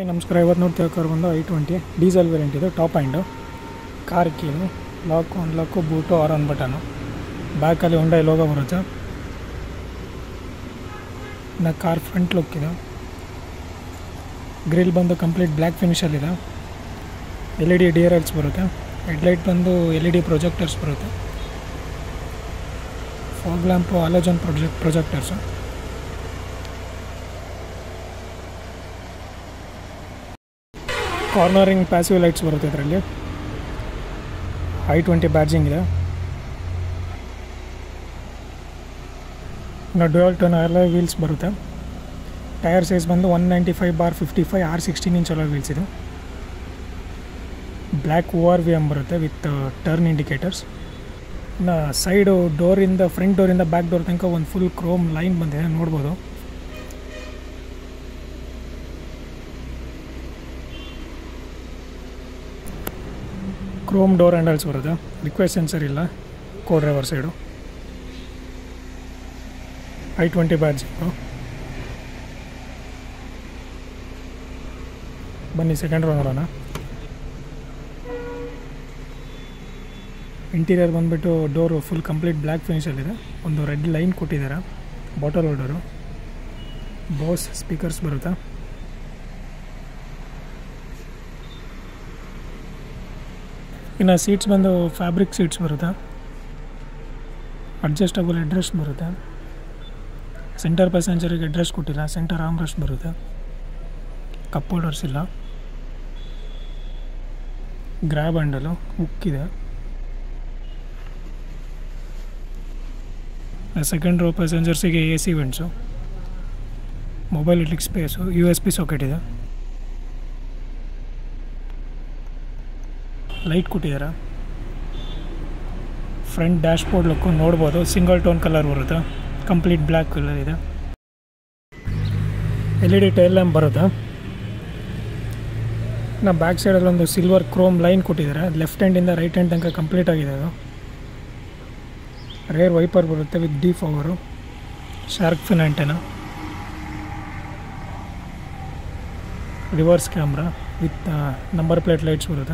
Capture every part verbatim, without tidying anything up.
ನಮಸ್ಕಾರ. ಇವತ್ತು ನೋಡ್ತಾ ಕಾರ್ ಬಂದು ಐ ಟ್ವೆಂಟಿ ಡೀಸೆಲ್ ವೇರಿಯಂಟ್ ಇದು. ಟಾಪ್ ಆ್ಯಂಡು ಕಾರ್ ಕೀಲು, lock, unlock, boot, or on button. ಬ್ಯಾಕಲ್ಲಿ Hyundai ಲೋಗೋ ಬರುತ್ತೆ. ಇನ್ನು ಕಾರ್ ಫ್ರಂಟ್ ಲುಕ್ ಇದೆ. ಗ್ರಿಲ್ ಬಂದು ಕಂಪ್ಲೀಟ್ ಬ್ಲ್ಯಾಕ್ ಫಿನಿಷಲ್ಲಿದೆ. L E D D R Ls ಬರುತ್ತೆ. ಹೆಡ್ಲೈಟ್ ಬಂದು ಎಲ್ ಇ ಡಿ ಪ್ರೊಜೆಕ್ಟರ್ಸ್ ಬರುತ್ತೆ. Fog lamp halogen project projectors. Cornering passive lights ಬರುತ್ತೆ ಇದರಲ್ಲಿ. ಐ ಟ್ವೆಂಟಿ ಬ್ಯಾಡ್ಜಿಂಗ್ ಇದೆ. ಇನ್ನು ಡ್ಯುಯಲ್ ಟೋನ್ ಎಲ್ಲ ವೀಲ್ಸ್ ಬರುತ್ತೆ. ಟೈರ್ ಸೈಜ್ ಬಂದು one ninety five bar fifty five R sixteen inch ಎಲ್ಲ ವೀಲ್ಸ್ ಇದು. Black O R V M ಬರುತ್ತೆ ವಿತ್ ಟರ್ನ್ ಇಂಡಿಕೇಟರ್ಸ್. ಇನ್ನು ಸೈಡು ಡೋರಿಂದ ಫ್ರಂಟ್ ಡೋರಿಂದ ಬ್ಯಾಕ್ ಡೋರ್ ತನಕ ಒಂದು ಫುಲ್ ಕ್ರೋಮ್ ಲೈನ್ ಬಂದಿದೆ, ನೋಡ್ಬೋದು. ಕ್ರೋಮ್ ಡೋರ್ ಹ್ಯಾಂಡಲ್ಸ್ ಬರುತ್ತೆ. ರಿಕ್ವೆಸ್ಟ್ ಸೆನ್ಸರ್ ಇಲ್ಲ. Co driver side i twenty badging. ಬನ್ನಿ ಸೆಕೆಂಡ್ ರೋ ನೋಡೋಣ. ಇಂಟೀರಿಯರ್ ಬಂದುಬಿಟ್ಟು ಡೋರು ಫುಲ್ ಕಂಪ್ಲೀಟ್ ಬ್ಲ್ಯಾಕ್ ಫಿನಿಷಲ್ಲಿದೆ. ಒಂದು ರೆಡ್ ಲೈನ್ ಕೊಟ್ಟಿದ್ದಾರೆ. ಬಾಟಲ್ ಹೋಲ್ಡರು, ಬೋಸ್ ಸ್ಪೀಕರ್ಸ್ ಬರುತ್ತೆ. ಇನ್ನು ಸೀಟ್ಸ್ ಬಂದು ಫ್ಯಾಬ್ರಿಕ್ ಸೀಟ್ಸ್ ಬರುತ್ತೆ. ಅಡ್ಜಸ್ಟಬಲ್ ಹೆಡ್ರೆಸ್ಟ್ ಬರುತ್ತೆ. ಸೆಂಟರ್ ಪ್ಯಾಸೆಂಜರಿಗೆ ಹೆಡ್ರೆಸ್ಟ್ ಕೊಟ್ಟಿಲ್ಲ. ಸೆಂಟರ್ ಆರ್ಮ್ ರೆಸ್ಟ್ ಬರುತ್ತೆ. ಕಪ್ ಹೋಲ್ಡರ್ಸ್ ಇಲ್ಲ. ಗ್ರ್ಯಾಬ್ ಹ್ಯಾಂಡಲು, ಹುಕ್ಕಿದೆ. ಸೆಕೆಂಡ್ ರೋ ಪ್ಯಾಸೆಂಜರ್ಸಿಗೆ ಎ ಸಿ ವೆಂಟ್ಸು, ಮೊಬೈಲ್ ಇಡ್ಲಿಕ್ಕೆ space, U S B socket ಇದೆ. ಲೈಟ್ ಕೊಟ್ಟಿದ್ದಾರೆ. ಫ್ರಂಟ್ ಡ್ಯಾಶ್ ಬೋರ್ಡ್ ಲುಕ್ಕು ನೋಡ್ಬೋದು. ಸಿಂಗಲ್ ಟೋನ್ ಕಲರ್ ಬರುತ್ತೆ. ಕಂಪ್ಲೀಟ್ ಬ್ಲ್ಯಾಕ್ ಕಲರ್ ಇದೆ. L E D tail lamp ಬರುತ್ತೆ. ಇನ್ನು ಬ್ಯಾಕ್ ಸೈಡಲ್ಲಿ ಒಂದು ಸಿಲ್ವರ್ ಕ್ರೋಮ್ ಲೈನ್ ಕೊಟ್ಟಿದ್ದಾರೆ. ಲೆಫ್ಟ್ ಹ್ಯಾಂಡಿಂದ ರೈಟ್ ಹ್ಯಾಂಡ್ ತನಕ ಕಂಪ್ಲೀಟ್ ಆಗಿದೆ ಅದು. ರೇರ್ ವೈಪರ್ ಬರುತ್ತೆ with defogger. Shark fin antenna, reverse camera with number plate lights ಬರುತ್ತೆ.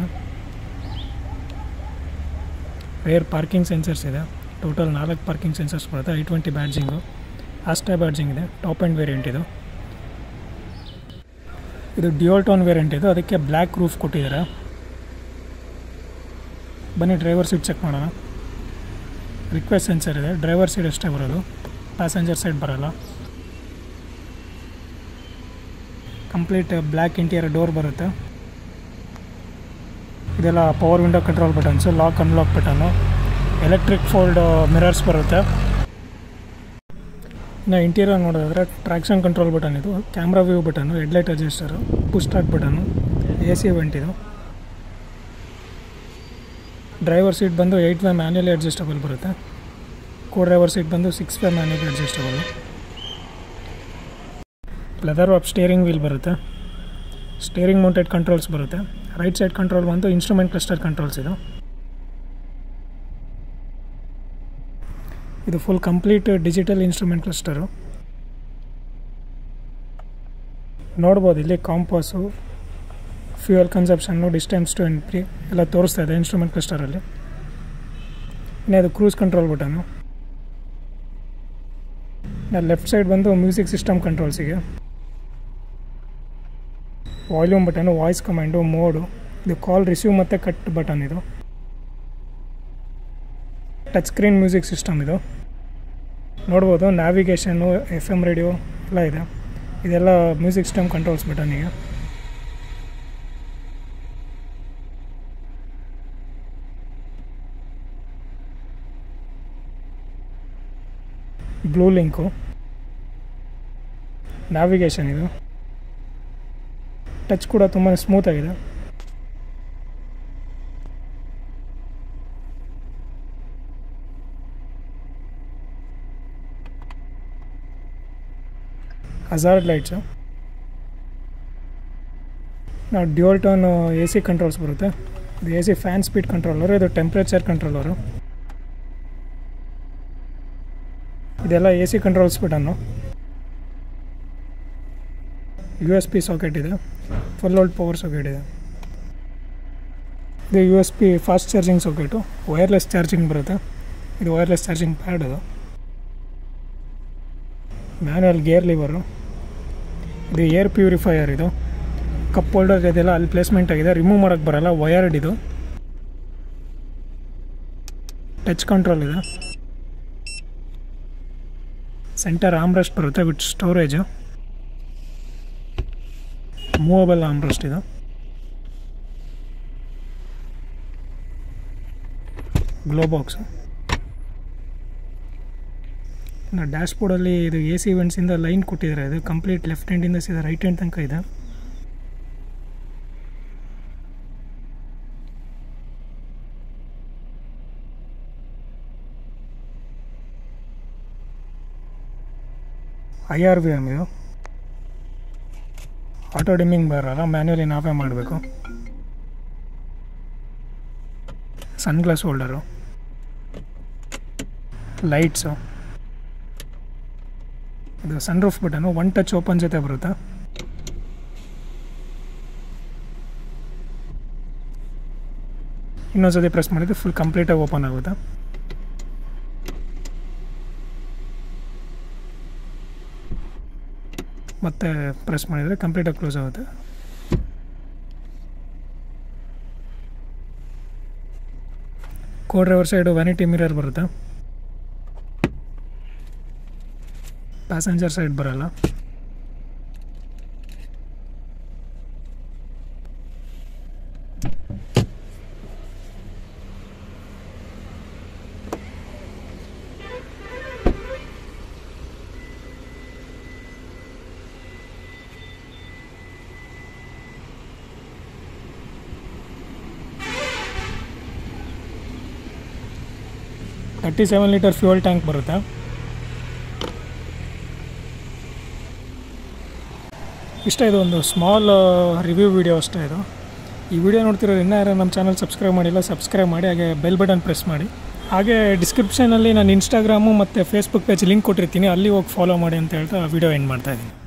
ರೇರ್ ಪಾರ್ಕಿಂಗ್ ಸೆನ್ಸರ್ಸ್ ಇದೆ. ಟೋಟಲ್ ನಾಲ್ಕು ಪಾರ್ಕಿಂಗ್ ಸೆನ್ಸರ್ಸ್ ಬರುತ್ತೆ. I twenty badging. Asta badging ಇದೆ. ಟಾಪ್ ಆ್ಯಂಡ್ ವೇರಿಯಂಟ್ ಇದು. ಇದು ಡ್ಯುಯಲ್ ಟೋನ್ ವೇರಿಯಂಟ್ ಇದು. ಅದಕ್ಕೆ ಬ್ಲ್ಯಾಕ್ ರೂಫ್ ಕೊಟ್ಟಿದ್ದಾರೆ. ಬನ್ನಿ ಡ್ರೈವರ್ ಸೀಟ್ ಚೆಕ್ ಮಾಡೋಣ. ರಿಕ್ವೆಸ್ಟ್ ಸೆನ್ಸರ್ ಇದೆ. ಡ್ರೈವರ್ ಸೈಡ್ ಅಷ್ಟೇ ಬರೋದು, ಪ್ಯಾಸೆಂಜರ್ ಸೈಡ್ ಬರೋಲ್ಲ. ಕಂಪ್ಲೀಟ್ ಬ್ಲ್ಯಾಕ್ ಇಂಟೀರಿಯರ್ ಡೋರ್ ಬರುತ್ತೆ. ಇದೆಲ್ಲ power window control buttons, lock unlock button, electric fold mirrors ಬರುತ್ತೆ. ಇನ್ನು ಇಂಟೀರಿಯರ್ ನೋಡೋದಾದರೆ ಟ್ರ್ಯಾಕ್ಷನ್ ಕಂಟ್ರೋಲ್ ಬಟನ್ ಇದು, camera view button, headlight adjuster, push start button, A C vent ಇದು. Driver seat ಬಂದು eight way manually adjustable ಬರುತ್ತೆ. Co driver seat ಬಂದು six way manually adjustable. Leather up steering wheel ಬರುತ್ತೆ. Steering mounted controls ಬರುತ್ತೆ. Right side control ಬಂದು instrument cluster controls ಇದು. ಇದು full complete digital instrument cluster. ನೋಡ್ಬೋದು ಇಲ್ಲಿ compass, fuel consumption, distance to ಎಂಟ್ರಿ ಎಲ್ಲ ತೋರಿಸ್ತಾ ಇದೆ ಇನ್ಸ್ಟ್ರೂಮೆಂಟ್ ಕ್ಲಸ್ಟರಲ್ಲಿ. ಇನ್ನು ಅದು cruise control button. Left side ಬಂದು ಮ್ಯೂಸಿಕ್ ಸಿಸ್ಟಮ್ ಕಂಟ್ರೋಲ್ಸಿಗೆ. Volume button, voice command, mode, ಇದು ಕಾಲ್ ರಿಸೀವ್ ಮತ್ತು ಕಟ್ ಬಟನ್ ಇದು. ಟಚ್ ಸ್ಕ್ರೀನ್ ಮ್ಯೂಸಿಕ್ ಸಿಸ್ಟಮ್ ಇದು. ನೋಡ್ಬೋದು ನ್ಯಾವಿಗೇಷನ್ನು, ಎಫ್ ಎಮ್ ರೇಡಿಯೋ ಎಲ್ಲ ಇದೆ. ಇದೆಲ್ಲ ಮ್ಯೂಸಿಕ್ ಸಿಸ್ಟಮ್ ಕಂಟ್ರೋಲ್ಸ್ ಬಟನಿಗೆ. ಬ್ಲೂ ಲಿಂಕು, ನ್ಯಾವಿಗೇಷನ್ ಇದು. ಟಚ್ ಕೂಡ ತುಂಬಾ ಸ್ಮೂತಾಗಿದೆ. Hazard lights. ನಾವು dual tone A C controls ಬರುತ್ತೆ. ಇದು A C fan speed controller, ಇದು ಟೆಂಪ್ರೇಚರ್ ಕಂಟ್ರೋಲರು. ಇದೆಲ್ಲ A C controls button. U S B socket ಇದೆ, ಫುಲ್ ವೋಲ್ಟ್ ಪವರ್ ಸಾಕೆಟ್ ಇದೆ. ಇದು U S B fast charging socket, wireless charging ಬರುತ್ತೆ. ಇದು wireless charging pad ಅದು. Manual gear lever. ಇದು air purifier. ಇದು ಕಪ್ ಹೋಲ್ಡರ್ ಇದೆಲ್ಲ ಅಲ್ಲಿ ಪ್ಲೇಸ್ಮೆಂಟ್ ಆಗಿದೆ, ರಿಮೂವ್ ಮಾಡೋಕ್ಕೆ ಬರೋಲ್ಲ, ವಯರ್ಡ್ ಇದು. ಟಚ್ ಕಂಟ್ರೋಲ್ ಇದೆ. ಸೆಂಟರ್ ಆಮ್ರೆಸ್ಟ್ ಬರುತ್ತೆ ವಿತ್ ಸ್ಟೋರೇಜು. ಮೂವಬಲ್ ಆಮ್ರೆಸ್ಟ್ ಇದು. Glove box. ಇನ್ನು ಡ್ಯಾಶ್ಬೋರ್ಡಲ್ಲಿ ಇದು ಎ ಸಿ ಇವೆಂಟ್ಸಿಂದ ಲೈನ್ ಕೊಟ್ಟಿದ್ದಾರೆ. ಇದು ಕಂಪ್ಲೀಟ್ ಲೆಫ್ಟ್ ಹ್ಯಾಂಡಿಂದ ಸೀದಾ ರೈಟ್ ಹ್ಯಾಂಡ್ ತನಕ ಇದೆ. ಐ ಆರ್ ವಿ ಎಮ್ ಇದು. ಆಟೋ ಡಿಮ್ಮಿಂಗ್ ಬರೋಲ್ಲ, ಮ್ಯಾನ್ಯುವಲಿ ನಾವೇ ಮಾಡಬೇಕು. Sunglass holder, lights. ಇದು sunroof button, one touch open ಜೊತೆ ಬರುತ್ತೆ. ಇನ್ನೊಂದ್ಸತಿ ಪ್ರೆಸ್ ಮಾಡಿದ್ರೆ ಫುಲ್ ಕಂಪ್ಲೀಟಾಗಿ ಓಪನ್ ಆಗುತ್ತೆ. ಮತ್ತೆ ಪ್ರೆಸ್ ಮಾಡಿದರೆ ಕಂಪ್ಲೀಟಾಗಿ ಕ್ಲೋಸ್ ಆಗುತ್ತೆ. Co driver side vanity mirror ಬರುತ್ತೆ. ಪ್ಯಾಸೆಂಜರ್ ಸೈಡ್ ಬರಲ್ಲ. Thirty seven litre fuel tank ಬರುತ್ತೆ. ಇಷ್ಟ ಇದು ಒಂದು ಸ್ಮಾಲ್ ರಿವ್ಯೂ ವಿಡಿಯೋ ಅಷ್ಟೇ ಇದು. ಈ ವಿಡಿಯೋ ನೋಡ್ತಿರೋರು ಇನ್ನೂ ಯಾರು ನಮ್ಮ ಚಾನಲ್ ಸಬ್ಸ್ಕ್ರೈಬ್ ಮಾಡಿಲ್ಲ, ಸಬ್ಸ್ಕ್ರೈಬ್ ಮಾಡಿ, ಹಾಗೆ ಬೆಲ್ ಬಟನ್ ಪ್ರೆಸ್ ಮಾಡಿ. ಹಾಗೆ ಡಿಸ್ಕ್ರಿಪ್ಷನಲ್ಲಿ ನಾನು ಇನ್ಸ್ಟಾಗ್ರಾಮು ಮತ್ತು ಫೇಸ್ಬುಕ್ ಪೇಜ್ ಲಿಂಕ್ ಕೊಟ್ಟಿರ್ತೀನಿ, ಅಲ್ಲಿ ಹೋಗಿ ಫಾಲೋ ಮಾಡಿ ಅಂತ ಹೇಳ್ತಾ ವಿಡಿಯೋ ಎಂಡ್ ಮಾಡ್ತಾಯಿದ್ದೀನಿ.